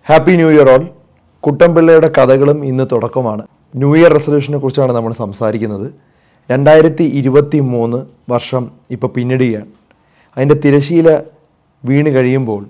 Happy new year all. കുട്ടൻപിള്ളയുടെ കഥകളും ഇന്ന് തുടക്കമാണ്. ന്യൂ ഇയർ റെസൊല്യൂഷനെ കുറിച്ചാണ് നമ്മൾ സംസാരിക്കുന്നത്. 2023 വർഷം ഇപ്പോൾ പിന്നിടുകയാണ്. അതിൻ്റെ തിരശീല വീണ് കഴിയുമ്പോൾ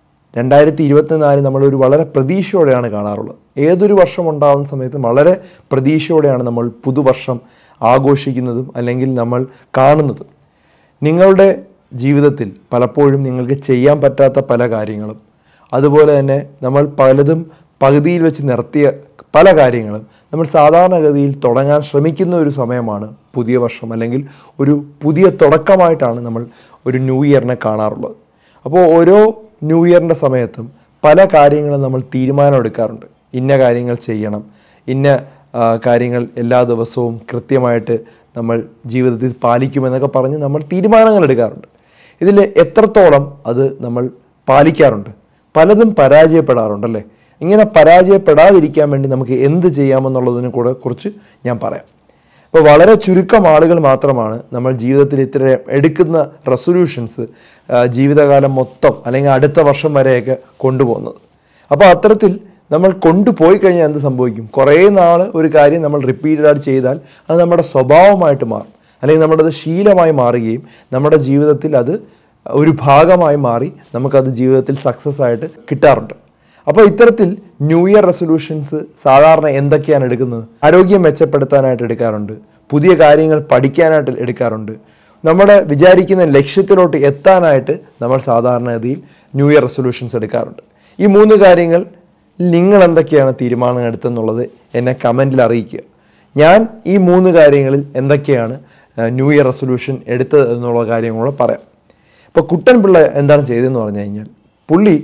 2024 നമ്മളൊരു വളരെ പ്രതീക്ഷയോടെയാണ് കാണാറുള്ളത്. ഏതൊരു വർഷം ഉണ്ടാകുന്ന സമയത്ത് വളരെ പ്രതീക്ഷയോടെയാണ് നമ്മൾ പുതുവർഷം ആഘോഷിക്കുന്നതും അല്ലെങ്കിൽ നമ്മൾ കാണുന്നതും. നിങ്ങളുടെ ജീവിതത്തിൽ പലപ്പോഴും നിങ്ങൾക്ക് ചെയ്യാൻ പറ്റാത്ത പല കാര്യങ്ങളും, അതുപോലെ തന്നെ നമ്മൾ പലതും പകുതിയിൽ വെച്ച് നിർത്തിയ പല കാര്യങ്ങളും നമ്മൾ സാധാരണഗതിയിൽ തുടങ്ങാൻ ശ്രമിക്കുന്ന ഒരു സമയമാണ് പുതിയ വർഷം, അല്ലെങ്കിൽ ഒരു പുതിയ തുടക്കമായിട്ടാണ് നമ്മൾ ഒരു ന്യൂ ഇയറിനെ കാണാറുള്ളത്. അപ്പോൾ ഓരോ ന്യൂ ഇയറിൻ്റെ സമയത്തും പല കാര്യങ്ങളും നമ്മൾ തീരുമാനമെടുക്കാറുണ്ട്. ഇന്ന കാര്യങ്ങൾ ചെയ്യണം, ഇന്ന കാര്യങ്ങൾ എല്ലാ ദിവസവും കൃത്യമായിട്ട് നമ്മൾ ജീവിതത്തിൽ പാലിക്കുമെന്നൊക്കെ പറഞ്ഞ് നമ്മൾ തീരുമാനങ്ങൾ എടുക്കാറുണ്ട്. ഇതിൽ എത്രത്തോളം അത് നമ്മൾ പാലിക്കാറുണ്ട്? പലതും പരാജയപ്പെടാറുണ്ടല്ലേ. ഇങ്ങനെ പരാജയപ്പെടാതിരിക്കാൻ വേണ്ടി നമുക്ക് എന്ത് ചെയ്യാമെന്നുള്ളതിനെ കൂടെ കുറിച്ച് ഞാൻ പറയാം. അപ്പോൾ വളരെ ചുരുക്കം ആളുകൾ മാത്രമാണ് നമ്മൾ ജീവിതത്തിൽ ഇത്ര എടുക്കുന്ന റെസൊല്യൂഷൻസ് ജീവിതകാലം മൊത്തം അല്ലെങ്കിൽ അടുത്ത വർഷം വരെയൊക്കെ കൊണ്ടുപോകുന്നത്. അപ്പോൾ അത്തരത്തിൽ നമ്മൾ കൊണ്ടുപോയി കഴിഞ്ഞാൽ എന്ത് സംഭവിക്കും? കുറേ നാൾ ഒരു കാര്യം നമ്മൾ റിപ്പീറ്റഡായിട്ട് ചെയ്താൽ അത് നമ്മുടെ സ്വഭാവമായിട്ട് മാറും, അല്ലെങ്കിൽ നമ്മുടെ ശീലമായി മാറുകയും നമ്മുടെ ജീവിതത്തിൽ അത് ഒരു ഭാഗമായി മാറി നമുക്കത് ജീവിതത്തിൽ സക്സസ് ആയിട്ട് കിട്ടാറുണ്ട്. അപ്പോൾ ഇത്തരത്തിൽ ന്യൂ ഇയർ റെസൊല്യൂഷൻസ് സാധാരണ എന്തൊക്കെയാണ് എടുക്കുന്നത്? ആരോഗ്യം മെച്ചപ്പെടുത്താനായിട്ട് എടുക്കാറുണ്ട്, പുതിയ കാര്യങ്ങൾ പഠിക്കാനായിട്ട് എടുക്കാറുണ്ട്, നമ്മുടെ വിചാരിക്കുന്ന ലക്ഷ്യത്തിലോട്ട് എത്താനായിട്ട് നമ്മൾ സാധാരണഗതിയിൽ ന്യൂ ഇയർ റെസൊല്യൂഷൻസ് എടുക്കാറുണ്ട്. ഈ 3 കാര്യങ്ങൾ നിങ്ങൾ എന്തൊക്കെയാണ് തീരുമാനങ്ങൾ എടുത്തെന്നുള്ളത് എന്നെ കമൻറ്റിൽ അറിയിക്കുക. ഞാൻ ഈ 3 കാര്യങ്ങളിൽ എന്തൊക്കെയാണ് ന്യൂ ഇയർ റെസൊല്യൂഷൻ എടുത്തത് എന്നുള്ള കാര്യങ്ങളൂടെ പറയാം. ഇപ്പോൾ കുട്ടൻപിള്ള എന്താണ് ചെയ്തതെന്ന് പറഞ്ഞു കഴിഞ്ഞാൽ, പുള്ളി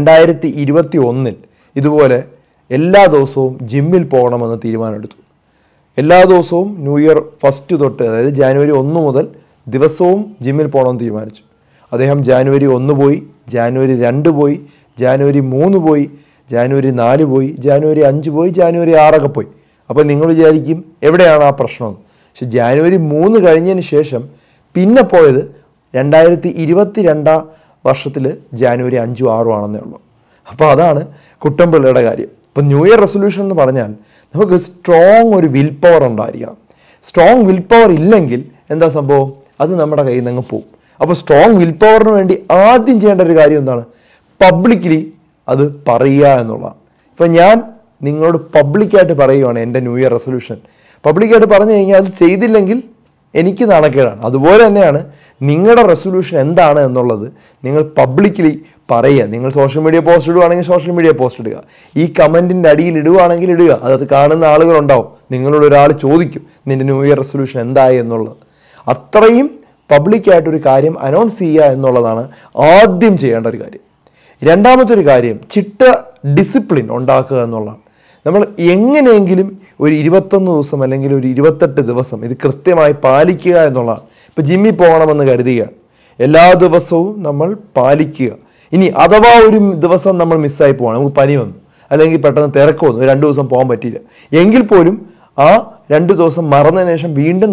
2021 ഇതുപോലെ എല്ലാ ദിവസവും ജിമ്മിൽ പോകണമെന്ന് തീരുമാനമെടുത്തു. എല്ലാ ദിവസവും ന്യൂ ഇയർ ഫസ്റ്റ് തൊട്ട്, അതായത് ജാനുവരി 1 മുതൽ ദിവസവും ജിമ്മിൽ പോകണമെന്ന് തീരുമാനിച്ചു. അദ്ദേഹം ജാനുവരി 1 പോയി, ജാനുവരി 2 പോയി, ജാനുവരി 3 പോയി, ജാനുവരി 4 പോയി, ജാനുവരി 5 പോയി, ജാനുവരി 6 പോയി. അപ്പോൾ നിങ്ങൾ വിചാരിക്കും എവിടെയാണ് ആ പ്രശ്നം? പക്ഷെ ജാനുവരി 3 കഴിഞ്ഞതിന് ശേഷം പിന്നെ പോയത് 2022 വർഷത്തിൽ ജാനുവരി 5, 6 ആണെന്നേ ഉള്ളൂ. അപ്പോൾ അതാണ് കുട്ടൻപിള്ളയുടെ കാര്യം. ഇപ്പോൾ ന്യൂ ഇയർ റെസൊല്യൂഷൻ എന്ന് പറഞ്ഞാൽ നമുക്ക് സ്ട്രോങ് ഒരു വിൽ പവർ ഉണ്ടായിരിക്കണം. സ്ട്രോങ് വിൽ പവർ ഇല്ലെങ്കിൽ എന്താ സംഭവം? അത് നമ്മുടെ കയ്യിൽ നിന്ന് പോകും. അപ്പോൾ സ്ട്രോങ് വിൽ പവറിന് വേണ്ടി ആദ്യം ചെയ്യേണ്ട ഒരു കാര്യം എന്താണ്? പബ്ലിക്കലി അത് പറയുക എന്നുള്ളതാണ്. ഇപ്പം ഞാൻ നിങ്ങളോട് പബ്ലിക്കായിട്ട് പറയുകയാണ് എൻ്റെ ന്യൂ ഇയർ റെസൊല്യൂഷൻ. പബ്ലിക്കായിട്ട് പറഞ്ഞു കഴിഞ്ഞാൽ അത് ചെയ്തില്ലെങ്കിൽ എനിക്ക് നാണക്കേടാണ്. അതുപോലെ തന്നെയാണ് നിങ്ങളുടെ റെസൊല്യൂഷൻ എന്താണ് എന്നുള്ളത് നിങ്ങൾ പബ്ലിക്കലി പറയുക. നിങ്ങൾ സോഷ്യൽ മീഡിയ പോസ്റ്റ് ഇടുകയാണെങ്കിൽ സോഷ്യൽ മീഡിയ പോസ്റ്റ് ഇടുക, ഈ കമൻറ്റിൻ്റെ അടിയിൽ ഇടുകയാണെങ്കിൽ ഇടുക. അത് കാണുന്ന ആളുകളുണ്ടാവും, നിങ്ങളോട് ഒരാൾ ചോദിക്കും നിൻ്റെ ന്യൂ ഇയർ റെസൊല്യൂഷൻ എന്തായി എന്നുള്ളത്. അത്രയും പബ്ലിക്കായിട്ടൊരു കാര്യം അനൗൺസ് ചെയ്യുക എന്നുള്ളതാണ് ആദ്യം ചെയ്യേണ്ട ഒരു കാര്യം. രണ്ടാമത്തെ ഒരു കാര്യം ചിട്ട ഡിസിപ്ലിൻ ഉണ്ടാക്കുക എന്നുള്ളതാണ്. നമ്മൾ എങ്ങനെയെങ്കിലും ഒരു 21 ദിവസം അല്ലെങ്കിൽ ഒരു 28 ദിവസം ഇത് കൃത്യമായി പാലിക്കുക എന്നുള്ളതാണ്. ഇപ്പോൾ ജിമ്മിൽ പോകണമെന്ന് കരുതുകയാണ്, എല്ലാ ദിവസവും നമ്മൾ പാലിക്കുക. ഇനി അഥവാ ഒരു ദിവസം നമ്മൾ മിസ്സായി പോകണം, നമുക്ക് പനി വന്നു അല്ലെങ്കിൽ പെട്ടെന്ന് തിരക്ക് വന്നു, 2 ദിവസം പോകാൻ പറ്റിയില്ല എങ്കിൽ പോലും ആ 2 ദിവസം മറന്നതിന് ശേഷം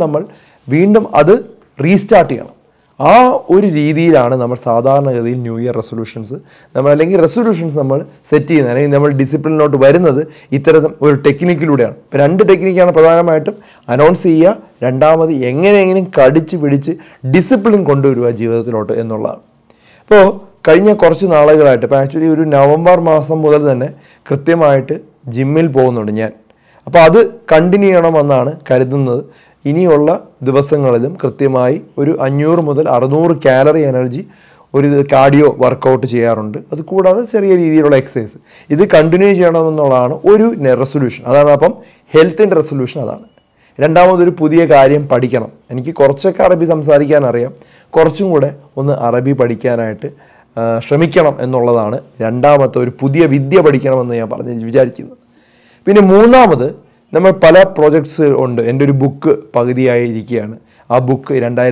വീണ്ടും അത് റീസ്റ്റാർട്ട് ചെയ്യണം. ആ ഒരു രീതിയിലാണ് നമ്മൾ സാധാരണഗതിയിൽ ന്യൂ ഇയർ റെസൊല്യൂഷൻസ് അല്ലെങ്കിൽ റെസൊല്യൂഷൻസ് നമ്മൾ സെറ്റ് ചെയ്യുന്നത്, അല്ലെങ്കിൽ നമ്മൾ ഡിസിപ്ലിനിലോട്ട് വരുന്നത് ഇത്തരം ഒരു ടെക്നിക്കിലൂടെയാണ്. ഇപ്പോൾ 2 ടെക്നിക്കാണ് പ്രധാനമായിട്ടും. അനൗൺസ് ചെയ്യുക, രണ്ടാമത് എങ്ങനെയെങ്കിലും കടിച്ച് പിടിച്ച് ഡിസിപ്ലിൻ കൊണ്ടുവരിക ജീവിതത്തിലോട്ട് എന്നുള്ളതാണ്. അപ്പോൾ കഴിഞ്ഞ കുറച്ച് നാളുകളായിട്ട്, ഇപ്പോൾ ആക്ച്വലി ഒരു നവംബർ മാസം മുതൽ തന്നെ കൃത്യമായിട്ട് ജിമ്മിൽ പോകുന്നുണ്ട് ഞാൻ. അപ്പോൾ അത് കണ്ടിന്യൂ ചെയ്യണമെന്നാണ് കരുതുന്നത്. ഇനിയുള്ള ദിവസങ്ങളിലും കൃത്യമായി ഒരു 500 മുതൽ 600 കാലറി എനർജി ഒരു കാർഡിയോ വർക്കൗട്ട് ചെയ്യാറുണ്ട്. അത് കൂടാതെ ചെറിയ രീതിയിലുള്ള എക്സസൈസ് ഇത് കണ്ടിന്യൂ ചെയ്യണമെന്നുള്ളതാണ് ഒരു റെസൊല്യൂഷൻ. അതാണ് അപ്പം ഹെൽത്തിൻ്റെ റെസൊല്യൂഷൻ അതാണ്. രണ്ടാമതൊരു പുതിയ കാര്യം പഠിക്കണം. എനിക്ക് കുറച്ചൊക്കെ അറബി സംസാരിക്കാൻ അറിയാം, കുറച്ചും കൂടെ ഒന്ന് അറബി പഠിക്കാനായിട്ട് ശ്രമിക്കണം എന്നുള്ളതാണ് രണ്ടാമത്തെ. ഒരു പുതിയ വിദ്യ പഠിക്കണമെന്ന് ഞാൻ വിചാരിക്കുന്നു. പിന്നെ മൂന്നാമത്, നമ്മൾ പല പ്രോജക്ട്സ് ഉണ്ട്. എൻ്റെ ഒരു ബുക്ക് പകുതിയായി ഇരിക്കുകയാണ്. ആ ബുക്ക്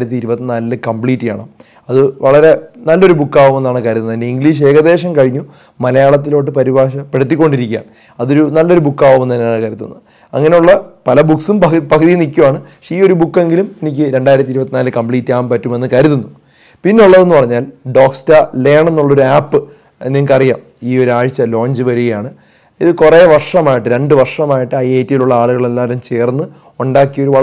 2024 കംപ്ലീറ്റ് ചെയ്യണം. അത് വളരെ നല്ലൊരു ബുക്കാവുമെന്നാണ് കരുതുന്നത്. എൻ്റെ ഇംഗ്ലീഷ് ഏകദേശം കഴിഞ്ഞു, മലയാളത്തിലോട്ട് പരിഭാഷപ്പെടുത്തിക്കൊണ്ടിരിക്കുകയാണ്. അതൊരു നല്ലൊരു ബുക്കാവുമെന്ന് തന്നെയാണ് കരുതുന്നത്. അങ്ങനെയുള്ള പല ബുക്സും പകുതി നിൽക്കുകയാണ്. പക്ഷേ ഈ ഒരു ബുക്കെങ്കിലും എനിക്ക് 2024 കംപ്ലീറ്റ് ചെയ്യാൻ പറ്റുമെന്ന് കരുതുന്നു. പിന്നെ ഉള്ളതെന്ന് പറഞ്ഞാൽ ഡോക്സ്റ്റാ ലേൺ എന്നുള്ളൊരു ആപ്പ് നിങ്ങൾക്കറിയാം. ഈ ഒരാഴ്ച ലോഞ്ച് വരികയാണ്. ഇത് കുറേ വർഷമായിട്ട് 2 വർഷമായിട്ട് IIT-യിലുള്ള ആളുകളെല്ലാവരും ചേർന്ന് ഉണ്ടാക്കിയൊരു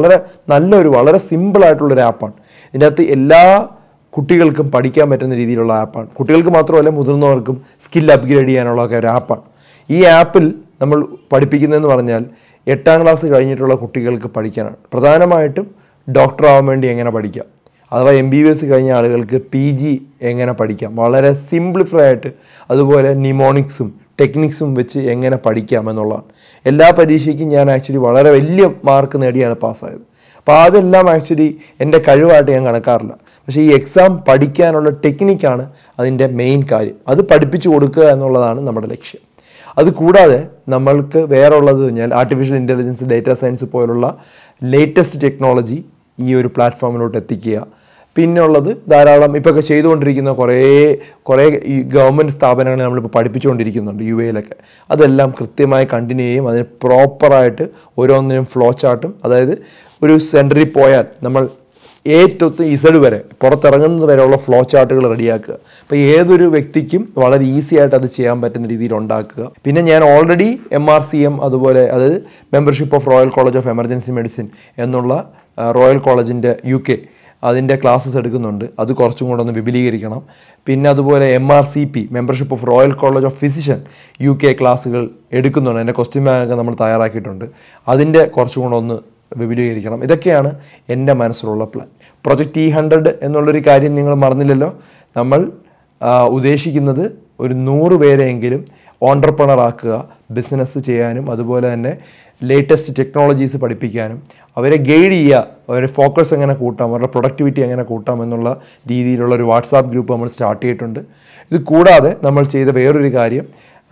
വളരെ സിമ്പിളായിട്ടുള്ളൊരു ആപ്പാണ്. ഇതിൻ്റെ അകത്ത് എല്ലാ കുട്ടികൾക്കും പഠിക്കാൻ പറ്റുന്ന രീതിയിലുള്ള ആപ്പാണ്. കുട്ടികൾക്ക് മാത്രമല്ല മുതിർന്നവർക്കും സ്കിൽ അപ്ഗ്രേഡ് ചെയ്യാനുള്ള ഒരു ആപ്പാണ്. ഈ ആപ്പിൽ നമ്മൾ പഠിപ്പിക്കുന്നതെന്ന് പറഞ്ഞാൽ 8ാം ക്ലാസ് കഴിഞ്ഞിട്ടുള്ള കുട്ടികൾക്ക് പഠിക്കാനാണ്. പ്രധാനമായിട്ടും ഡോക്ടർ ആവാൻ വേണ്ടി എങ്ങനെ പഠിക്കാം, അഥവാ MBBS കഴിഞ്ഞ ആളുകൾക്ക് PG എങ്ങനെ പഠിക്കാം, വളരെ സിംപ്ലിഫൈ ആയിട്ട്, അതുപോലെ നിമോണിക്സും ടെക്നിക്സും വെച്ച് എങ്ങനെ പഠിക്കാം എന്നുള്ളതാണ്. എല്ലാ പരീക്ഷയ്ക്കും ഞാൻ ആക്ച്വലി വളരെ വലിയ മാർക്ക് നേടിയാണ് പാസ്സായത്. അപ്പോൾ അതെല്ലാം ആക്ച്വലി എൻ്റെ കഴിവായിട്ട് ഞാൻ കണക്കാറില്ല. പക്ഷേ ഈ എക്സാം പഠിക്കാനുള്ള ടെക്നിക്കാണ് അതിൻ്റെ മെയിൻ കാര്യം. അത് പഠിപ്പിച്ചു കൊടുക്കുക എന്നുള്ളതാണ് നമ്മുടെ ലക്ഷ്യം. അതുകൂടാതെ നമ്മൾക്ക് വേറെ ഉള്ളത് കഴിഞ്ഞാൽ ആർട്ടിഫിഷ്യൽ ഇൻ്റലിജൻസ്, ഡേറ്റാ സയൻസ് പോലുള്ള ലേറ്റസ്റ്റ് ടെക്നോളജി ഈ ഒരു പ്ലാറ്റ്ഫോമിലോട്ട് എത്തിക്കുക. പിന്നെ ഉള്ളത് ധാരാളം ഇപ്പോൾ ചെയ്തുകൊണ്ടിരിക്കുന്ന കുറേ ഈ ഗവൺമെൻറ് സ്ഥാപനങ്ങളെ നമ്മളിപ്പോൾ പഠിപ്പിച്ചുകൊണ്ടിരിക്കുന്നുണ്ട് UAE-ലൊക്കെ. അതെല്ലാം കൃത്യമായി കണ്ടിന്യൂ ചെയ്യും. അതിന് പ്രോപ്പറായിട്ട് ഓരോന്നിനും ഫ്ലോ ചാർട്ടും, അതായത് ഒരു സെൻറ്ററിൽ പോയാൽ നമ്മൾ A തൊട്ട് Z വരെ പുറത്തിറങ്ങുന്നത് വരെയുള്ള ഫ്ലോ ചാർട്ടുകൾ റെഡിയാക്കുക. അപ്പോൾ ഏതൊരു വ്യക്തിക്കും വളരെ ഈസി ആയിട്ട് അത് ചെയ്യാൻ പറ്റുന്ന രീതിയിൽ ഉണ്ടാക്കുക. പിന്നെ ഞാൻ ഓൾറെഡി MRCM, അതുപോലെ അതായത് membership of royal college of emergency medicine എന്നുള്ള റോയൽ കോളേജിൻ്റെ UK അതിൻ്റെ ക്ലാസ്സസ് എടുക്കുന്നുണ്ട്. അത് കുറച്ചും കൂടെ ഒന്ന് വിപുലീകരിക്കണം. പിന്നെ അതുപോലെ MRCP, membership of royal college of physician UK ക്ലാസ്സുകൾ എടുക്കുന്നുണ്ട്. അതിൻ്റെ ക്വസ്റ്റ്യൻ ബാങ്ക് നമ്മൾ തയ്യാറാക്കിയിട്ടുണ്ട്. അതിൻ്റെ കുറച്ചും കൂടെ ഒന്ന് വിപുലീകരിക്കണം. ഇതൊക്കെയാണ് എൻ്റെ മനസ്സിലുള്ള പ്ലാൻ. പ്രൊജക്റ്റ് E100 എന്നുള്ളൊരു കാര്യം നിങ്ങൾ മറന്നില്ലല്ലോ. നമ്മൾ ഉദ്ദേശിക്കുന്നത് ഒരു 100 പേരെയെങ്കിലും ഓൺട്രപ്രണർ ആക്കുക, ബിസിനസ് ചെയ്യാനും അതുപോലെ തന്നെ ലേറ്റസ്റ്റ് ടെക്നോളജീസ് പഠിപ്പിക്കാനും, അവരെ ഗൈഡ് ചെയ്യുക, അവരുടെ ഫോക്കസ് എങ്ങനെ കൂട്ടാം, അവരുടെ പ്രൊഡക്ടിവിറ്റി എങ്ങനെ കൂട്ടാം എന്നുള്ള രീതിയിലുള്ള ഒരു വാട്സാപ്പ് ഗ്രൂപ്പ് നമ്മൾ സ്റ്റാർട്ട് ചെയ്തിട്ടുണ്ട്. ഇത് കൂടാതെ നമ്മൾ ചെയ്ത വേറൊരു കാര്യം,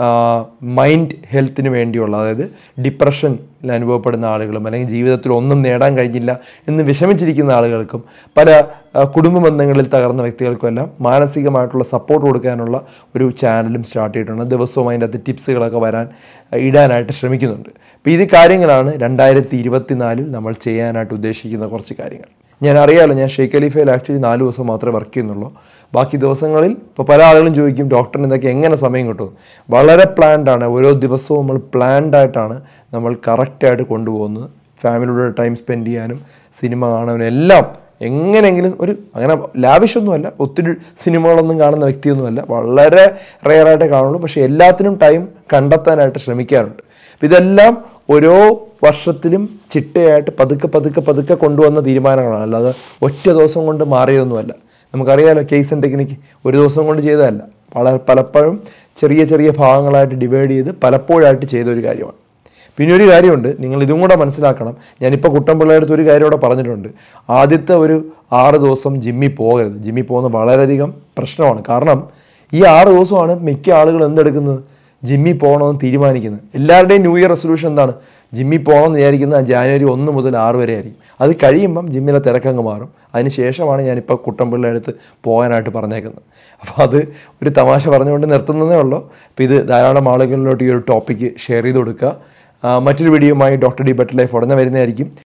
മൈൻഡ് ഹെൽത്തിന് വേണ്ടിയുള്ള, അതായത് ഡിപ്രഷനിൽ അനുഭവപ്പെടുന്ന ആളുകളും അല്ലെങ്കിൽ ജീവിതത്തിൽ ഒന്നും നേടാൻ കഴിഞ്ഞില്ല എന്ന് വിഷമിച്ചിരിക്കുന്ന ആളുകൾക്കും പല കുടുംബ ബന്ധങ്ങളിൽ തകർന്ന വ്യക്തികൾക്കും എല്ലാം മാനസികമായിട്ടുള്ള സപ്പോർട്ട് കൊടുക്കാനുള്ള ഒരു ചാനലും സ്റ്റാർട്ട് ചെയ്തിട്ടുണ്ട്. ദിവസവും അതിൻ്റെ അകത്ത് ടിപ്സുകളൊക്കെ ഇടാനായിട്ട് ശ്രമിക്കുന്നുണ്ട്. അപ്പോൾ ഇത് കാര്യങ്ങളാണ് 2024 നമ്മൾ ചെയ്യാനായിട്ട് ഉദ്ദേശിക്കുന്ന കുറച്ച് കാര്യങ്ങൾ. ഞാൻ അറിയാമല്ലോ, ഞാൻ ഷെയ്ഖ് ഖലീഫയിൽ ആക്ച്വലി 4 ദിവസം മാത്രമേ വർക്ക് ചെയ്യുന്നുള്ളൂ. ബാക്കി ദിവസങ്ങളിൽ ഇപ്പോൾ പല ആളുകളും ചോദിക്കും ഡോക്ടറിന് ഇതൊക്കെ എങ്ങനെ സമയം കിട്ടും. വളരെ പ്ലാൻഡാണ്. ഓരോ ദിവസവും നമ്മൾ പ്ലാൻഡായിട്ടാണ് നമ്മൾ കറക്റ്റായിട്ട് കൊണ്ടുപോകുന്നത്. ഫാമിലിയുടെ ടൈം സ്പെൻഡ് ചെയ്യാനും സിനിമ കാണാനും എല്ലാം എങ്ങനെയെങ്കിലും അങ്ങനെ ലാവിഷൊന്നുമല്ല, ഒത്തിരി സിനിമകളൊന്നും കാണുന്ന വ്യക്തിയൊന്നുമല്ല, വളരെ റെയറായിട്ടേ കാണുള്ളൂ. പക്ഷേ എല്ലാത്തിനും ടൈം കണ്ടെത്താനായിട്ട് ശ്രമിക്കാറുണ്ട്. അപ്പോൾ ഇതെല്ലാം ഓരോ വർഷത്തിലും ചിട്ടയായിട്ട് പതുക്കെ കൊണ്ടുവന്ന തീരുമാനങ്ങളാണ്, അല്ലാതെ ഒറ്റ ദിവസം കൊണ്ട് മാറിയതൊന്നുമല്ല. നമുക്കറിയാമല്ലോ, കേസ് ആൻഡ് ടെക്നിക്ക് ഒരു ദിവസം കൊണ്ട് ചെയ്തതല്ല, പലപ്പോഴും ചെറിയ ഭാഗങ്ങളായിട്ട് ഡിവൈഡ് ചെയ്ത് പലപ്പോഴായിട്ട് ചെയ്തൊരു കാര്യമാണ്. പിന്നെ ഒരു കാര്യമുണ്ട്, നിങ്ങൾ ഇതും കൂടെ മനസ്സിലാക്കണം. ഞാനിപ്പോൾ കുട്ടൻപിള്ളയുടെ അടുത്ത് ഒരു കാര്യം കൂടെ പറഞ്ഞിട്ടുണ്ട്. ആദ്യത്തെ ഒരു 6 ദിവസം ജിമ്മിൽ പോകരുത്. ജിമ്മിൽ പോകുന്നത് വളരെയധികം പ്രശ്നമാണ്. കാരണം ഈ 6 ദിവസമാണ് മിക്ക ആളുകൾ എന്തെടുക്കുന്നത്, ജിമ്മിൽ പോകണമെന്ന് തീരുമാനിക്കുന്നത്. എല്ലാവരുടെയും ന്യൂ ഇയർ റെസൊല്യൂഷൻ എന്താണ്? ജിമ്മിൽ പോകണമെന്ന് വിചാരിക്കുന്നത് ജനുവരി 1 മുതൽ 6 വരെ ആയിരിക്കും. അത് കഴിയുമ്പം ജിമ്മിലെ തിരക്കങ്ങ് മാറും. അതിന് ശേഷമാണ് ഞാനിപ്പോൾ കുട്ടൻപിള്ളയുടെ അടുത്ത് പോകാനായിട്ട് പറഞ്ഞേക്കുന്നത്. അപ്പോൾ അത് ഒരു തമാശ പറഞ്ഞുകൊണ്ട് നിർത്തുന്നതേ ഉള്ളൂ. അപ്പോൾ ഇത് ധാരാളം ആളുകളിലോട്ട് ഈ ഒരു ടോപ്പിക്ക് ഷെയർ ചെയ്ത് കൊടുക്കുക. മറ്റൊരു വീഡിയോയുമായി ഡോക്ടർ D Better Life ഉടനെ വരുന്നതായിരിക്കും.